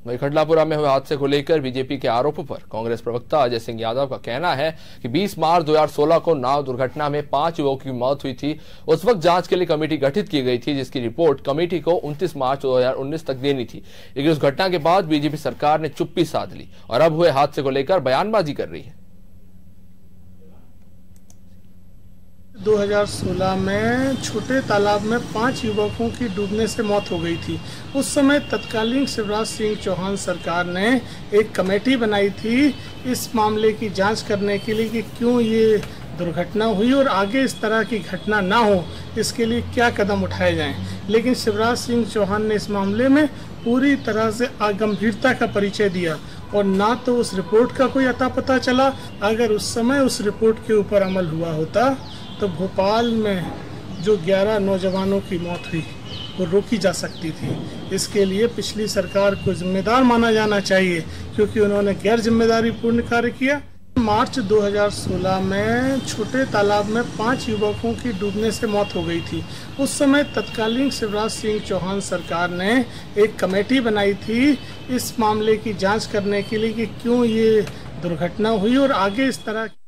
वहीं खटलापुरा में हुए हादसे को लेकर बीजेपी के आरोपों पर कांग्रेस प्रवक्ता अजय सिंह यादव का कहना है कि 20 मार्च 2016 को नाव दुर्घटना में 5 युवकों की मौत हुई थी। उस वक्त जांच के लिए कमेटी गठित की गई थी, जिसकी रिपोर्ट कमेटी को 29 मार्च 2019 तक देनी थी। लेकिन उस घटना के बाद बीजेपी सरकार ने चुप्पी साध ली और अब हुए हादसे को लेकर बयानबाजी कर रही है। 2016 में छोटे तालाब में 5 युवकों की डूबने से मौत हो गई थी। उस समय तत्कालीन शिवराज सिंह चौहान सरकार ने एक कमेटी बनाई थी इस मामले की जांच करने के लिए कि क्यों ये दुर्घटना हुई और आगे इस तरह की घटना ना हो, इसके लिए क्या कदम उठाए जाएं। लेकिन शिवराज सिंह चौहान ने इस मामले में पूरी तरह से अगंभीरता का परिचय दिया और ना तो उस रिपोर्ट का कोई अता पता चला। अगर उस समय उस रिपोर्ट के ऊपर अमल हुआ होता तो भोपाल में जो 11 नौजवानों की मौत हुई वो रोकी जा सकती थी। इसके लिए पिछली सरकार को जिम्मेदार माना जाना चाहिए, क्योंकि उन्होंने गैर जिम्मेदारी पूर्ण कार्य किया। मार्च 2016 में छोटे तालाब में 5 युवकों की डूबने से मौत हो गई थी। उस समय तत्कालीन शिवराज सिंह चौहान सरकार ने एक कमेटी बनाई थी इस मामले की जांच करने के लिए कि क्यों ये दुर्घटना हुई और आगे इस तरह